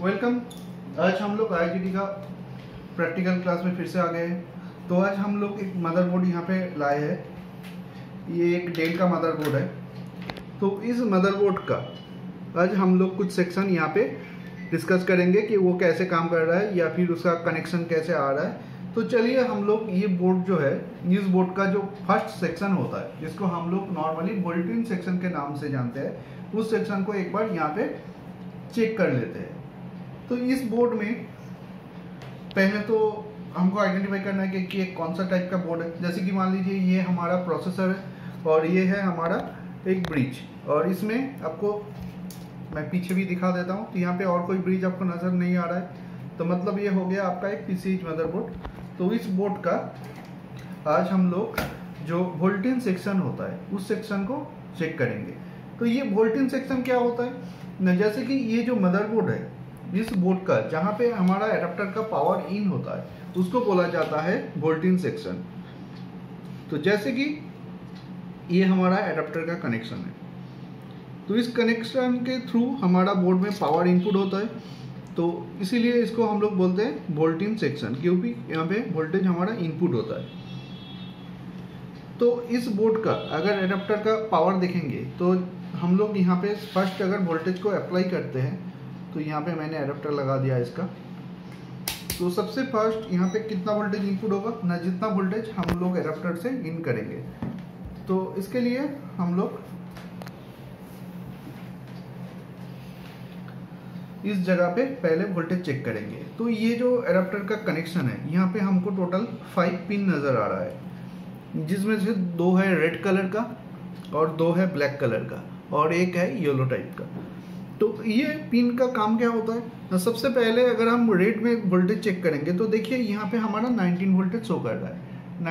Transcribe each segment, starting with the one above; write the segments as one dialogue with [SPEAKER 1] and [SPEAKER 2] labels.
[SPEAKER 1] Welcome. आज हम लोग IGT का प्रैक्टिकल क्लास में फिर से आ गए हैं। तो आज हम लोग एक मदरबोर्ड यहाँ पे लाए हैं। ये एक डेल का मदरबोर्ड है। तो इस मदरबोर्ड का आज हम लोग कुछ सेक्शन यहाँ पे डिस्कस करेंगे कि वो कैसे काम कर रहा है या फिर उसका कनेक्शन कैसे आ रहा है। तो चलिए हम लोग ये बोर्ड जो है, इस बोर्ड का जो फर्स्ट सेक्शन होता है जिसको हम लोग नॉर्मली वोल्टेज सेक्शन के नाम से जानते हैं, उस सेक्शन को एक बार यहाँ पे चेक कर लेते हैं। तो इस बोर्ड में पहले तो हमको आइडेंटिफाई करना है कि कौन सा टाइप का बोर्ड है। जैसे कि मान लीजिए ये हमारा प्रोसेसर है और ये है हमारा एक ब्रिज, और इसमें आपको मैं पीछे भी दिखा देता हूँ। तो यहाँ पे और कोई ब्रिज आपको नज़र नहीं आ रहा है, तो मतलब ये हो गया आपका एक PCH मदरबोर्ड। तो इस बोर्ड का आज हम लोग जो वोल्टेज सेक्शन होता है उस सेक्शन को चेक करेंगे। तो ये वोल्टेज सेक्शन क्या होता है न, जैसे कि ये जो मदरबोर्ड है इस बोर्ड का जहाँ पे हमारा एडाप्टर का पावर इन होता है उसको बोला जाता है वोल्टेज सेक्शन। तो जैसे कि ये हमारा एडाप्टर का कनेक्शन है, तो इस कनेक्शन के थ्रू हमारा बोर्ड में पावर इनपुट होता है, तो इसीलिए इसको हम लोग बोलते हैं वोल्टेज सेक्शन, क्योंकि यहाँ पे वोल्टेज हमारा इनपुट होता है। तो इस बोर्ड का अगर एडाप्टर का पावर देखेंगे तो हम लोग यहाँ पे फर्स्ट अगर वोल्टेज को अप्लाई करते हैं, तो यहाँ पे मैंने एडाप्टर लगा दिया इसका। तो सबसे फर्स्ट यहाँ पे कितना वोल्टेज इनपुट होगा ना, जितना वोल्टेज हम लोग एडाप्टर से इन करेंगे। तो इसके लिए हम लोग इस जगह पे पहले वोल्टेज चेक करेंगे। तो ये जो एडाप्टर का कनेक्शन है यहाँ पे हमको टोटल 5 पिन नज़र आ रहा है, जिसमें से 2 है रेड कलर का और 2 है ब्लैक कलर का और एक है येलो टाइप का। तो ये पिन का काम क्या होता है, सबसे पहले अगर हम रेड में वोल्टेज चेक करेंगे तो देखिए यहाँ पे हमारा 19 वोल्टेज शो कर रहा है,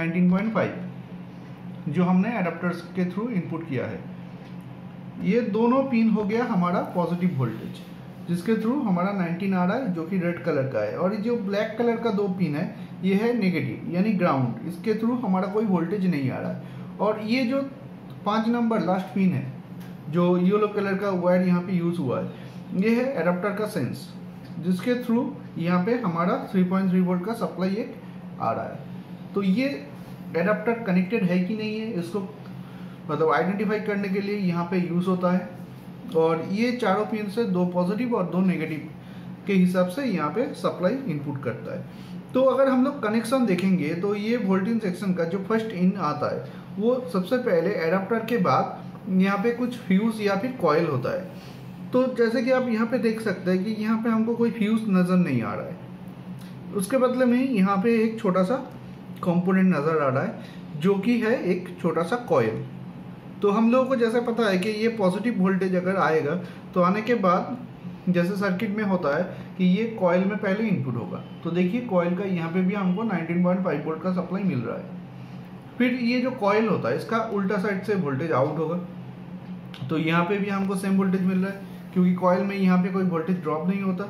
[SPEAKER 1] 19.5 जो हमने एडाप्टर के थ्रू इनपुट किया है। ये दोनों पिन हो गया हमारा पॉजिटिव वोल्टेज, जिसके थ्रू हमारा 19 आ रहा है जो कि रेड कलर का है। और ये जो ब्लैक कलर का 2 पिन है ये है नेगेटिव यानी ग्राउंड, इसके थ्रू हमारा कोई वोल्टेज नहीं आ रहा है। और ये जो 5 नंबर लास्ट पिन है जो येलो कलर का वायर यहाँ पे यूज हुआ है, ये है एडाप्टर का सेंस, जिसके थ्रू यहाँ पे हमारा 3.3 वोल्ट का सप्लाई एक आ रहा है। तो ये एडाप्टर कनेक्टेड है कि नहीं है इसको मतलब आइडेंटिफाई करने के लिए यहाँ पे यूज होता है। और ये चारों पिन से 2 पॉजिटिव और 2 नेगेटिव के हिसाब से यहाँ पे सप्लाई इनपुट करता है। तो अगर हम लोग कनेक्शन देखेंगे तो ये वोल्टेज सेक्शन का जो फर्स्ट इन आता है वो सबसे पहले एडाप्टर के बाद यहाँ पे कुछ फ्यूज या फिर कॉइल होता है। तो जैसे कि आप यहाँ पे देख सकते हैं कि यहाँ पे हमको कोई फ्यूज नज़र नहीं आ रहा है, उसके बदले में यहाँ पे एक छोटा सा कंपोनेंट नज़र आ रहा है जो कि है एक छोटा सा कॉइल। तो हम लोगों को जैसे पता है कि ये पॉजिटिव वोल्टेज अगर आएगा तो आने के बाद जैसे सर्किट में होता है कि ये कॉइल में पहले इनपुट होगा। तो देखिए कॉइल का यहाँ पे भी हमको 19.5 वोल्ट का सप्लाई मिल रहा है। फिर ये जो कॉइल होता है इसका उल्टा साइड से वोल्टेज आउट होगा, तो यहाँ पे भी हमको सेम वोल्टेज मिल रहा है क्योंकि कॉइल में यहाँ पे कोई वोल्टेज ड्रॉप नहीं होता।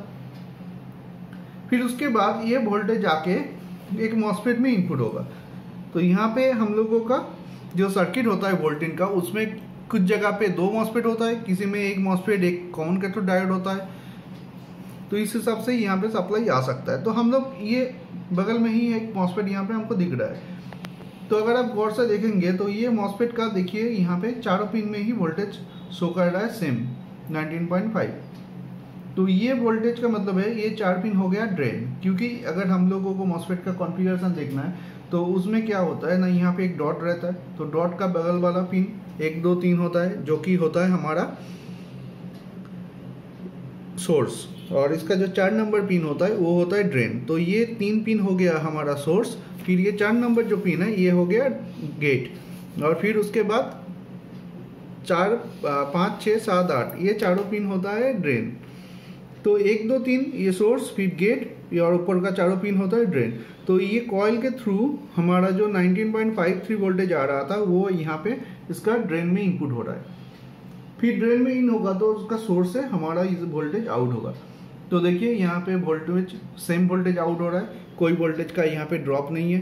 [SPEAKER 1] फिर उसके बाद ये वोल्टेज आके एक मॉसफेट में इनपुट होगा। तो यहाँ पे हम लोगों का जो सर्किट होता है वोल्टेज का, उसमें कुछ जगह पे 2 मॉसफेट होता है, किसी में एक मॉसफेट एक कॉमन कैथोड डायोड होता है। तो इस हिसाब से यहाँ पे सप्लाई आ सकता है। तो हम लोग ये बगल में ही एक मॉसफेट यहाँ पे हमको दिख रहा है। तो अगर आप गौर से देखेंगे तो ये मॉसफेट का देखिए यहाँ पे चारों पिन में ही वोल्टेज शो कर रहा है सेम 19.5। तो ये वोल्टेज का मतलब है ये 4 पिन हो गया ड्रेन, क्योंकि अगर हम लोगों को मॉसफेट का कॉन्फ़िगरेशन देखना है तो उसमें क्या होता है ना, यहाँ पे एक डॉट रहता है, तो डॉट का बगल वाला पिन 1 2 3 होता है जो कि होता है हमारा सोर्स, और इसका जो 4 नंबर पिन होता है वो होता है ड्रेन। तो ये 3 पिन हो गया हमारा सोर्स, फिर ये 4 नंबर जो पिन है ये हो गया गेट, और फिर उसके बाद 4 5 6 7 8 ये चारों पिन होता है ड्रेन। तो 1 2 3 ये सोर्स, फिर गेट और ऊपर का चारों पिन होता है ड्रेन। तो ये कॉइल के थ्रू हमारा जो 19.53 वोल्टेज आ रहा था वो यहाँ पे इसका ड्रेन में इनपुट हो रहा है। फिर ड्रेन में इन होगा तो उसका सोर्स से हमारा इस वोल्टेज आउट होगा। तो देखिए यहाँ पे वोल्टेज सेम वोल्टेज आउट हो रहा है, कोई वोल्टेज का यहाँ पे ड्रॉप नहीं है।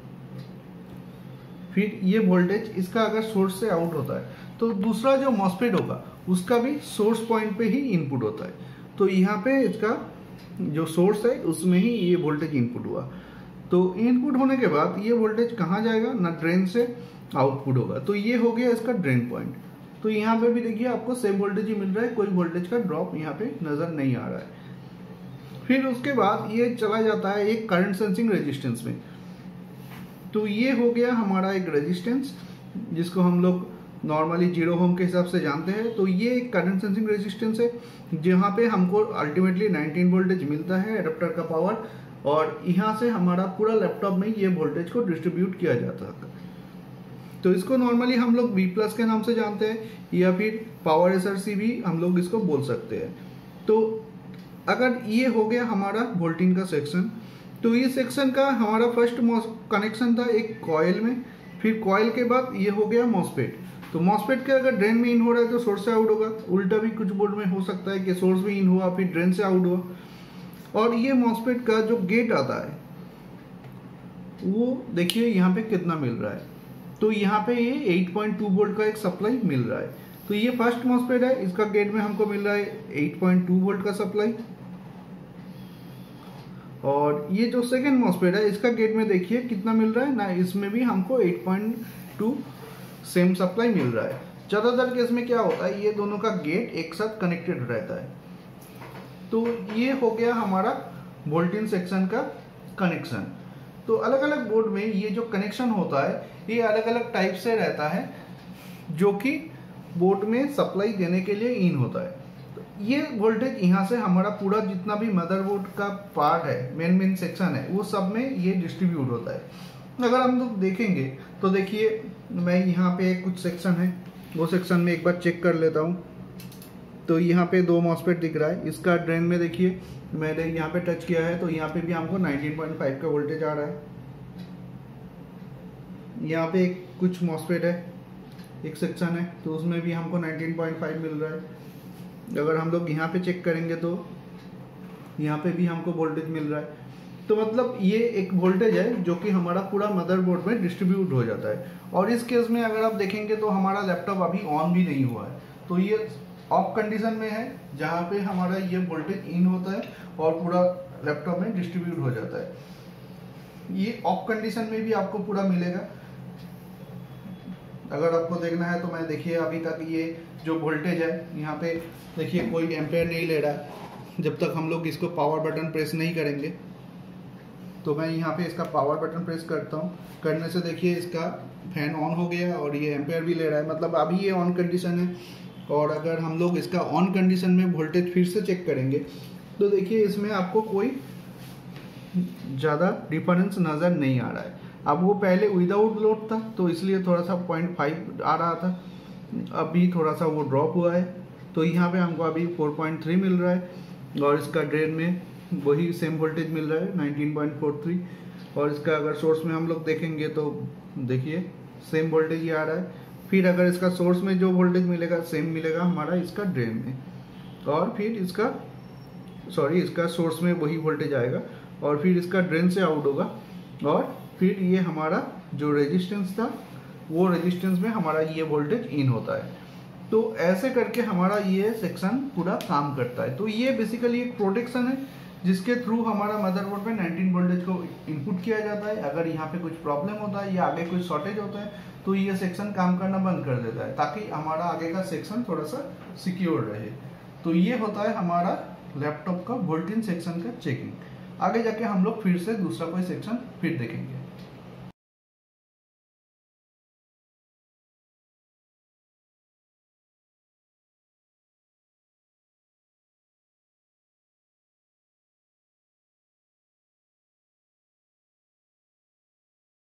[SPEAKER 1] फिर ये वोल्टेज इसका अगर सोर्स से आउट होता है तो दूसरा जो मॉसफेट होगा उसका भी सोर्स पॉइंट पे ही इनपुट होता है। तो यहाँ पे इसका जो सोर्स है उसमें ही ये वोल्टेज इनपुट हुआ। तो इनपुट होने के बाद ये वोल्टेज कहाँ जाएगा ना, ड्रेन से आउटपुट होगा। तो ये हो गया इसका ड्रेन पॉइंट। तो यहाँ पे भी देखिए आपको सेम वोल्टेज ही मिल रहा है, कोई वोल्टेज का ड्रॉप यहाँ पे नजर नहीं आ रहा है। फिर उसके बाद ये चला जाता है एक करंट सेंसिंग रेजिस्टेंस में। तो ये हो गया हमारा एक रेजिस्टेंस जिसको हम लोग नॉर्मली 0 ओम के हिसाब से जानते हैं। तो ये एक करंट सेंसिंग रेजिस्टेंस है जहाँ पे हमको अल्टीमेटली 19 वोल्टेज मिलता है एडाप्टर का पावर, और यहाँ से हमारा पूरा लैपटॉप में ये वोल्टेज को डिस्ट्रीब्यूट किया जाता है। तो इसको नॉर्मली हम लोग V प्लस के नाम से जानते हैं, या फिर पावर SRC भी हम लोग इसको बोल सकते हैं। तो अगर ये हो गया हमारा वोल्टेज का सेक्शन, तो ये सेक्शन का हमारा फर्स्ट कनेक्शन था एक कॉइल में, फिर कॉइल के बाद ये हो गया मॉसफेट। तो मॉसफेट के अगर ड्रेन में इन हो रहा है तो सोर्स से आउट होगा, उल्टा भी कुछ बोर्ड में हो सकता है कि सोर्स भी इन हुआ फिर ड्रेन से आउट हुआ। और ये मॉसफेट का जो गेट आता है वो देखिए यहाँ पे कितना मिल रहा है। तो यहाँ पे ये 8.2 वोल्ट का एक सप्लाई मिल रहा है। तो ये फर्स्ट मॉसफेट है, इसका गेट में हमको मिल रहा है 8.2 वोल्ट का सप्लाई। और ये जो सेकंड मॉसफेट है इसका गेट में देखिए कितना मिल रहा है ना, इसमें भी हमको 8.2 सेम सप्लाई मिल रहा है। ज्यादातर केस में क्या होता है, ये दोनों का गेट एक साथ कनेक्टेड रहता है। तो ये हो गया हमारा वोल्टेज सेक्शन का कनेक्शन। तो अलग अलग बोर्ड में ये जो कनेक्शन होता है ये अलग अलग टाइप से रहता है, जो कि बोर्ड में सप्लाई देने के लिए इन होता है। तो ये वोल्टेज यहाँ से हमारा पूरा जितना भी मदरबोर्ड का पार्ट है, मेन सेक्शन है, वो सब में ये डिस्ट्रीब्यूट होता है। अगर हम लोग देखेंगे तो देखिए मैं यहाँ पे कुछ सेक्शन है, वो सेक्शन में एक बार चेक कर लेता हूँ। तो यहाँ पे 2 मॉसफेट दिख रहा है, इसका ड्रेन में देखिए मैंने यहाँ पे टच किया है तो यहाँ पे भी हमको 19.5 का वोल्टेज आ रहा है। यहाँ पे कुछ मॉसफेट है, एक सेक्शन है, तो उसमें भी हमको 19.5 मिल रहा है। अगर हम लोग यहाँ पे चेक करेंगे तो यहाँ पे भी हमको वोल्टेज मिल रहा है। तो मतलब ये एक वोल्टेज है जो कि हमारा पूरा मदरबोर्ड में डिस्ट्रीब्यूट हो जाता है। और इस केस में अगर आप देखेंगे तो हमारा लैपटॉप अभी ऑन भी नहीं हुआ है, तो ये ऑफ कंडीशन में है जहाँ पे हमारा ये वोल्टेज इन होता है और पूरा लैपटॉप में डिस्ट्रीब्यूट हो जाता है। ये ऑफ कंडीशन में भी आपको पूरा मिलेगा। अगर आपको देखना है तो मैं देखिए अभी तक ये जो वोल्टेज है यहाँ पे देखिए कोई एम्पेयर नहीं ले रहा है जब तक हम लोग इसको पावर बटन प्रेस नहीं करेंगे। तो मैं यहाँ पे इसका पावर बटन प्रेस करता हूँ, करने से देखिए इसका फैन ऑन हो गया और ये एम्पेयर भी ले रहा है, मतलब अभी ये ऑन कंडीशन है। और अगर हम लोग इसका ऑन कंडीशन में वोल्टेज फिर से चेक करेंगे तो देखिए इसमें आपको कोई ज़्यादा डिफरेंस नज़र नहीं आ रहा है। अब वो पहले विदाउट लोड था तो इसलिए थोड़ा सा 0.5 आ रहा था, अभी थोड़ा सा वो ड्रॉप हुआ है। तो यहाँ पे हमको अभी 4.3 मिल रहा है और इसका ड्रेन में वही सेम वोल्टेज मिल रहा है 19.43। और इसका अगर सोर्स में हम लोग देखेंगे तो देखिए सेम वोल्टेज ही आ रहा है। फिर अगर इसका सोर्स में जो वोल्टेज मिलेगा सेम मिलेगा हमारा इसका ड्रेन में, और फिर इसका सोर्स में वही वोल्टेज आएगा और फिर इसका ड्रेन से आउट होगा। और फिर ये हमारा जो रेजिस्टेंस था वो रेजिस्टेंस में हमारा ये वोल्टेज इन होता है। तो ऐसे करके हमारा ये सेक्शन पूरा काम करता है। तो ये बेसिकली एक प्रोटेक्शन है जिसके थ्रू हमारा मदरबोर्ड में 19 वोल्टेज को इनपुट किया जाता है। अगर यहाँ पे कुछ प्रॉब्लम होता है या आगे कुछ शॉर्टेज होता है तो ये सेक्शन काम करना बंद कर देता है, ताकि हमारा आगे का सेक्शन थोड़ा सा सिक्योर रहे। तो ये होता है हमारा लैपटॉप का वोल्टेज सेक्शन का चेकिंग। आगे जाके हम लोग फिर से दूसरा कोई सेक्शन फिर देखेंगे।